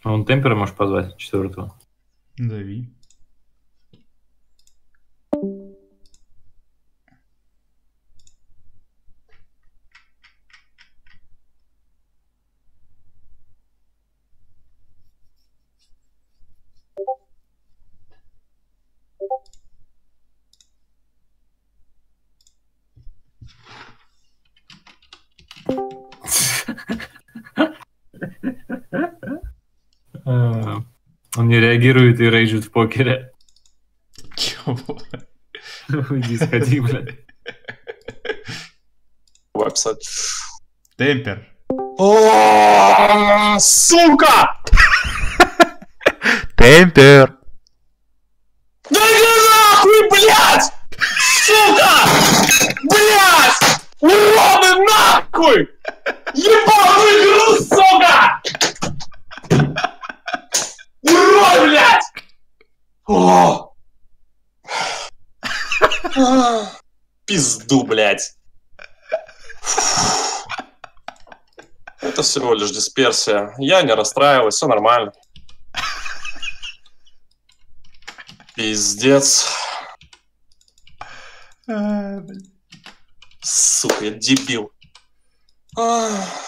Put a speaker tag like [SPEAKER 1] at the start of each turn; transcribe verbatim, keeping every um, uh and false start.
[SPEAKER 1] А он темпера можешь позвать, четвертого?
[SPEAKER 2] Дави.
[SPEAKER 1] Он не реагирует и рейджит в покере.
[SPEAKER 2] Чё?
[SPEAKER 1] Иди сходи, блядь.
[SPEAKER 3] Веб-сайт.
[SPEAKER 2] Темпер.
[SPEAKER 3] О, сука!
[SPEAKER 2] Темпер.
[SPEAKER 3] Да иди нахуй, блядь! Сука! Блядь! Уроды нахуй! Ебаную игру, сука! Урод, блядь! О! Пизду, блядь. Это всего лишь дисперсия. Я не расстраиваюсь, все нормально. Пиздец.
[SPEAKER 2] А, блин.
[SPEAKER 3] Сука, я дебил. Ах.